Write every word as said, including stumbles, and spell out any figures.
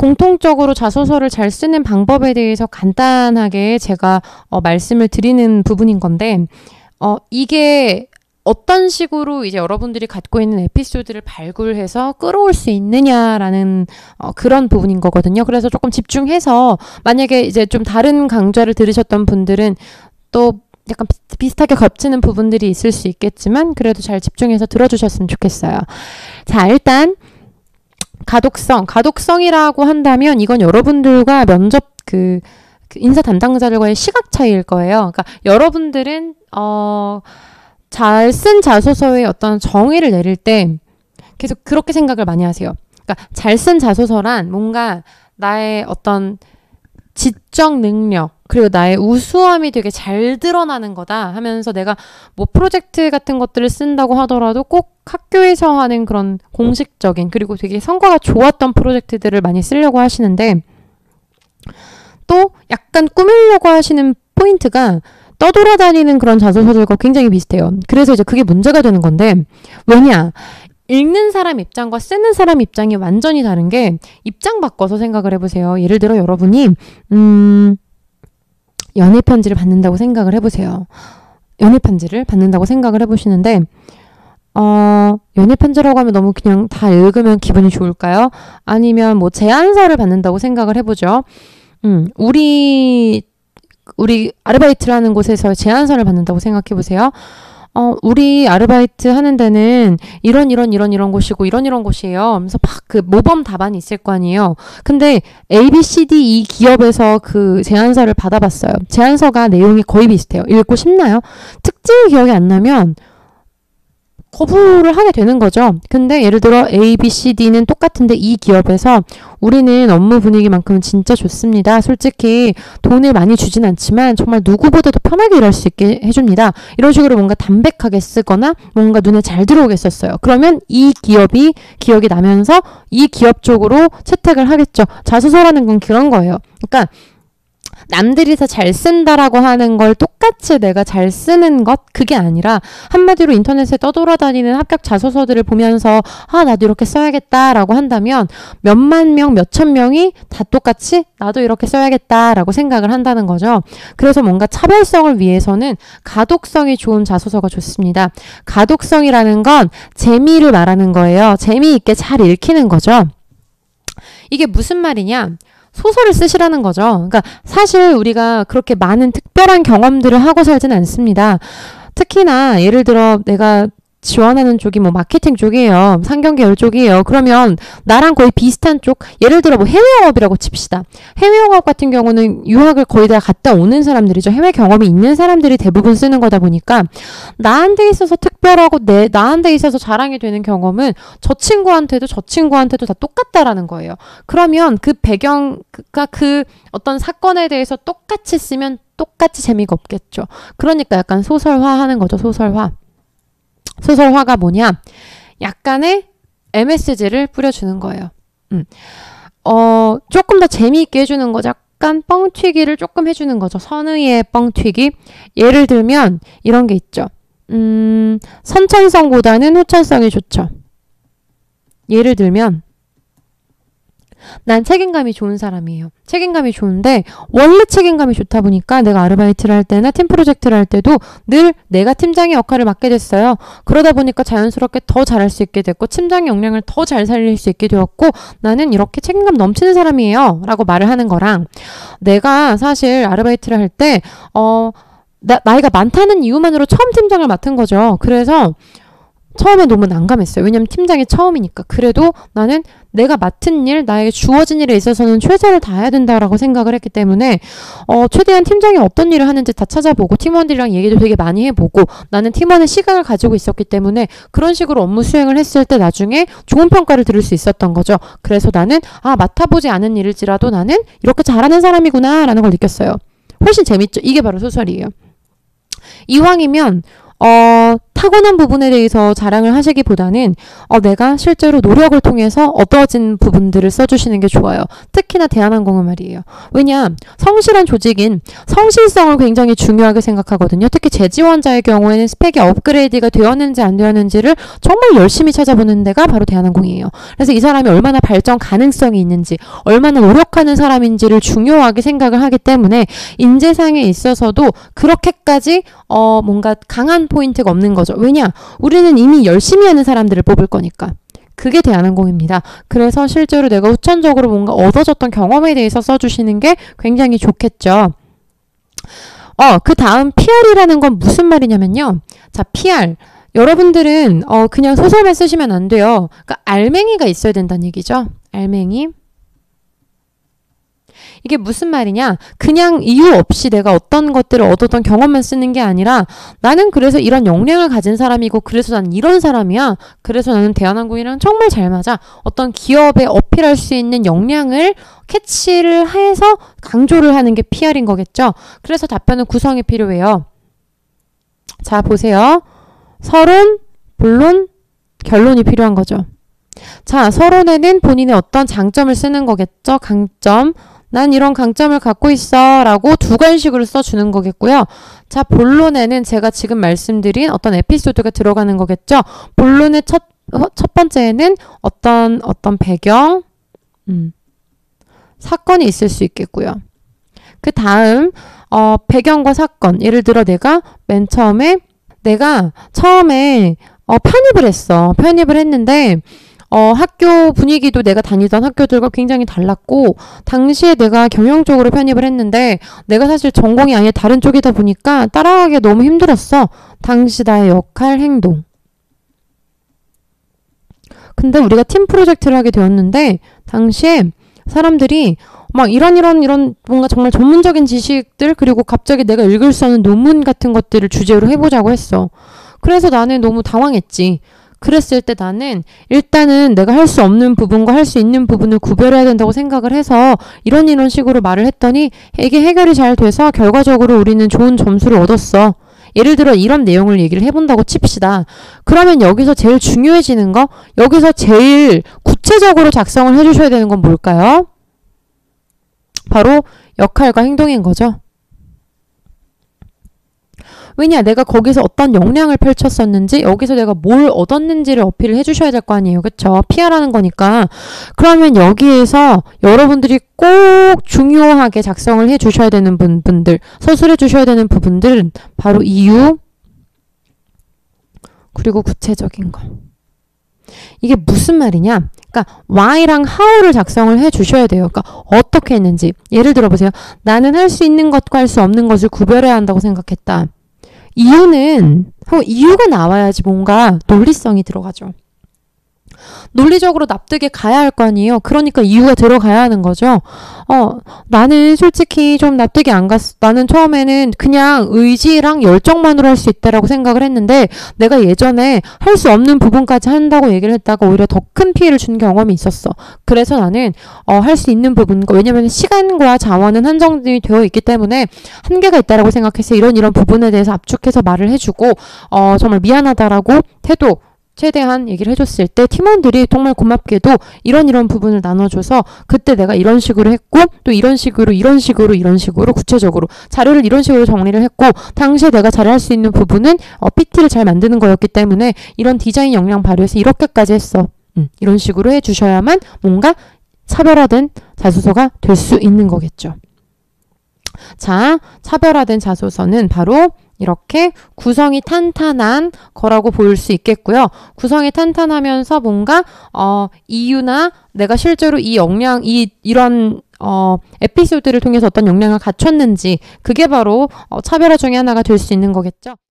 공통적으로 자소서를 잘 쓰는 방법에 대해서 간단하게 제가 어, 말씀을 드리는 부분인 건데 어, 이게 어떤 식으로 이제 여러분들이 갖고 있는 에피소드를 발굴해서 끌어올 수 있느냐라는 어, 그런 부분인 거거든요. 그래서 조금 집중해서 만약에 이제 좀 다른 강좌를 들으셨던 분들은 또 약간 비슷하게 겹치는 부분들이 있을 수 있겠지만 그래도 잘 집중해서 들어주셨으면 좋겠어요. 자, 일단 가독성, 가독성이라고 한다면 이건 여러분들과 면접 그, 그 인사 담당자들과의 시각 차이일 거예요. 그러니까 여러분들은 어 잘 쓴 자소서의 어떤 정의를 내릴 때 계속 그렇게 생각을 많이 하세요. 그러니까 잘 쓴 자소서란 뭔가 나의 어떤 지적 능력 그리고 나의 우수함이 되게 잘 드러나는 거다 하면서 내가 뭐 프로젝트 같은 것들을 쓴다고 하더라도 꼭 학교에서 하는 그런 공식적인 그리고 되게 성과가 좋았던 프로젝트들을 많이 쓰려고 하시는데 또 약간 꾸미려고 하시는 포인트가 떠돌아다니는 그런 자소서들과 굉장히 비슷해요. 그래서 이제 그게 문제가 되는 건데 왜냐? 읽는 사람 입장과 쓰는 사람 입장이 완전히 다른 게 입장 바꿔서 생각을 해보세요. 예를 들어 여러분이 음, 연애 편지를 받는다고 생각을 해보세요. 연애 편지를 받는다고 생각을 해보시는데 어, 연애 편지라고 하면 너무 그냥 다 읽으면 기분이 좋을까요? 아니면 뭐 제안서를 받는다고 생각을 해보죠. 음, 우리 우리 아르바이트를 하는 곳에서 제안서를 받는다고 생각해 보세요. 어, 우리 아르바이트 하는 데는 이런 이런 이런 이런 곳이고 이런 이런 곳이에요. 그래서 막 그 모범 답안이 있을 거 아니에요. 근데 A, B, C, D 이 기업에서 그 제안서를 받아봤어요. 제안서가 내용이 거의 비슷해요. 읽고 싶나요? 특징이 기억이 안 나면 거부를 하게 되는 거죠. 근데 예를 들어 A, B, C, D는 똑같은데 이 기업에서 우리는 업무 분위기만큼은 진짜 좋습니다. 솔직히 돈을 많이 주진 않지만 정말 누구보다도 편하게 일할 수 있게 해줍니다. 이런 식으로 뭔가 담백하게 쓰거나 뭔가 눈에 잘 들어오게 썼어요. 그러면 이 기업이 기억이 나면서 이 기업 쪽으로 채택을 하겠죠. 자소서라는 건 그런 거예요. 그러니까 남들이 다 잘 쓴다라고 하는 걸 똑같이 내가 잘 쓰는 것 그게 아니라 한마디로 인터넷에 떠돌아다니는 합격 자소서들을 보면서 아 나도 이렇게 써야겠다라고 한다면 몇만 명, 몇천 명이 다 똑같이 나도 이렇게 써야겠다라고 생각을 한다는 거죠. 그래서 뭔가 차별성을 위해서는 가독성이 좋은 자소서가 좋습니다. 가독성이라는 건 재미를 말하는 거예요. 재미있게 잘 읽히는 거죠. 이게 무슨 말이냐? 소설을 쓰시라는 거죠. 그러니까 사실 우리가 그렇게 많은 특별한 경험들을 하고 살진 않습니다. 특히나 예를 들어 내가 지원하는 쪽이 뭐 마케팅 쪽이에요. 상경 계열 쪽이에요. 그러면 나랑 거의 비슷한 쪽, 예를 들어 뭐 해외 영업이라고 칩시다. 해외 영업 같은 경우는 유학을 거의 다 갔다 오는 사람들이죠. 해외 경험이 있는 사람들이 대부분 쓰는 거다 보니까 나한테 있어서 특별하고 내 나한테 있어서 자랑이 되는 경험은 저 친구한테도 저 친구한테도 다 똑같다라는 거예요. 그러면 그 배경가 그 어떤 사건에 대해서 똑같이 쓰면 똑같이 재미가 없겠죠. 그러니까 약간 소설화하는 거죠. 소설화. 소설화가 뭐냐? 약간의 엠에스지를 뿌려주는 거예요. 음. 어, 조금 더 재미있게 해주는 거죠. 약간 뻥튀기를 조금 해주는 거죠. 선의의 뻥튀기. 예를 들면 이런 게 있죠. 음, 선천성보다는 후천성이 좋죠. 예를 들면 난 책임감이 좋은 사람이에요. 책임감이 좋은데 원래 책임감이 좋다 보니까 내가 아르바이트를 할 때나 팀 프로젝트를 할 때도 늘 내가 팀장의 역할을 맡게 됐어요. 그러다 보니까 자연스럽게 더 잘할 수 있게 됐고 팀장의 역량을 더 잘 살릴 수 있게 되었고 나는 이렇게 책임감 넘치는 사람이에요. 라고 말을 하는 거랑 내가 사실 아르바이트를 할 때 어, 나, 나이가 많다는 이유만으로 처음 팀장을 맡은 거죠. 그래서 처음에 너무 난감했어요. 왜냐면 팀장이 처음이니까. 그래도 나는 내가 맡은 일, 나에게 주어진 일에 있어서는 최선을 다해야 된다라고 생각을 했기 때문에 어, 최대한 팀장이 어떤 일을 하는지 다 찾아보고 팀원들이랑 얘기도 되게 많이 해보고 나는 팀원의 시간을 가지고 있었기 때문에 그런 식으로 업무 수행을 했을 때 나중에 좋은 평가를 들을 수 있었던 거죠. 그래서 나는 아 맡아보지 않은 일일지라도 나는 이렇게 잘하는 사람이구나 라는 걸 느꼈어요. 훨씬 재밌죠. 이게 바로 소설이에요. 이왕이면 어, 타고난 부분에 대해서 자랑을 하시기보다는 어, 내가 실제로 노력을 통해서 얻어진 부분들을 써주시는 게 좋아요. 특히나 대한항공은 말이에요. 왜냐, 성실한 조직인 성실성을 굉장히 중요하게 생각하거든요. 특히 재지원자의 경우에는 스펙이 업그레이드가 되었는지 안 되었는지를 정말 열심히 찾아보는 데가 바로 대한항공이에요. 그래서 이 사람이 얼마나 발전 가능성이 있는지, 얼마나 노력하는 사람인지를 중요하게 생각을 하기 때문에 인재상에 있어서도 그렇게까지 어, 뭔가 강한 포인트가 없는 거죠. 왜냐? 우리는 이미 열심히 하는 사람들을 뽑을 거니까. 그게 대한항공입니다. 그래서 실제로 내가 후천적으로 뭔가 얻어졌던 경험에 대해서 써주시는 게 굉장히 좋겠죠. 어, 그 다음 피알이라는 건 무슨 말이냐면요. 자, 피알. 여러분들은 어, 그냥 소설만 쓰시면 안 돼요. 그러니까 알맹이가 있어야 된다는 얘기죠. 알맹이. 이게 무슨 말이냐? 그냥 이유 없이 내가 어떤 것들을 얻었던 경험만 쓰는 게 아니라 나는 그래서 이런 역량을 가진 사람이고 그래서 난 이런 사람이야. 그래서 나는 대한항공이랑 정말 잘 맞아. 어떤 기업에 어필할 수 있는 역량을 캐치를 해서 강조를 하는 게 피알인 거겠죠. 그래서 답변은 구성이 필요해요. 자, 보세요. 서론, 본론, 결론이 필요한 거죠. 자, 서론에는 본인의 어떤 장점을 쓰는 거겠죠. 강점. 난 이런 강점을 갖고 있어 라고 두관식으로 써주는 거겠고요. 자, 본론에는 제가 지금 말씀드린 어떤 에피소드가 들어가는 거겠죠. 본론의 첫, 첫 번째에는 어떤 어떤 배경, 음, 사건이 있을 수 있겠고요. 그 다음 어, 배경과 사건. 예를 들어 내가 맨 처음에 내가 처음에 어, 편입을 했어. 편입을 했는데 어, 학교 분위기도 내가 다니던 학교들과 굉장히 달랐고 당시에 내가 경영 쪽으로 편입을 했는데 내가 사실 전공이 아예 다른 쪽이다 보니까 따라가기 너무 힘들었어. 당시 나의 역할, 행동. 근데 우리가 팀 프로젝트를 하게 되었는데 당시에 사람들이 막 이런 이런 이런 뭔가 정말 전문적인 지식들 그리고 갑자기 내가 읽을 수 없는 논문 같은 것들을 주제로 해보자고 했어. 그래서 나는 너무 당황했지. 그랬을 때 나는 일단은 내가 할 수 없는 부분과 할 수 있는 부분을 구별해야 된다고 생각을 해서 이런 이런 식으로 말을 했더니 이게 해결이 잘 돼서 결과적으로 우리는 좋은 점수를 얻었어. 예를 들어 이런 내용을 얘기를 해본다고 칩시다. 그러면 여기서 제일 중요해지는 거, 여기서 제일 구체적으로 작성을 해주셔야 되는 건 뭘까요? 바로 역할과 행동인 거죠. 왜냐, 내가 거기서 어떤 역량을 펼쳤었는지 여기서 내가 뭘 얻었는지를 어필을 해주셔야 될 거 아니에요. 그쵸? 피알하는 거니까. 그러면 여기에서 여러분들이 꼭 중요하게 작성을 해주셔야 되는 분, 분들, 서술해 주셔야 되는 부분들은 바로 이유 그리고 구체적인 거. 이게 무슨 말이냐? 그러니까 why랑 how를 작성을 해 주셔야 돼요. 그러니까 어떻게 했는지. 예를 들어 보세요. 나는 할 수 있는 것과 할 수 없는 것을 구별해야 한다고 생각했다. 이유는 이유가 나와야지 뭔가 논리성이 들어가죠. 논리적으로 납득에 가야 할 거 아니에요. 그러니까 이유가 들어가야 하는 거죠. 어, 나는 솔직히 좀 납득이 안 갔어. 나는 처음에는 그냥 의지랑 열정만으로 할 수 있다라고 생각을 했는데 내가 예전에 할 수 없는 부분까지 한다고 얘기를 했다가 오히려 더 큰 피해를 준 경험이 있었어. 그래서 나는 어, 할 수 있는 부분과 왜냐면 시간과 자원은 한정이 되어 있기 때문에 한계가 있다라고 생각해서 이런 이런 부분에 대해서 압축해서 말을 해주고 어, 정말 미안하다라고 태도 최대한 얘기를 해줬을 때 팀원들이 정말 고맙게도 이런 이런 부분을 나눠줘서 그때 내가 이런 식으로 했고 또 이런 식으로 이런 식으로 이런 식으로 구체적으로 자료를 이런 식으로 정리를 했고 당시에 내가 잘할 수 있는 부분은 어, 피티를 잘 만드는 거였기 때문에 이런 디자인 역량 발휘해서 이렇게까지 했어. 음, 이런 식으로 해주셔야만 뭔가 차별화된 자소서가 될 수 있는 거겠죠. 자, 차별화된 자소서는 바로 이렇게 구성이 탄탄한 거라고 볼 수 있겠고요. 구성이 탄탄하면서 뭔가 어, 이유나 내가 실제로 이 역량, 이 이런 어, 에피소드를 통해서 어떤 역량을 갖췄는지 그게 바로 어, 차별화 중에 하나가 될 수 있는 거겠죠.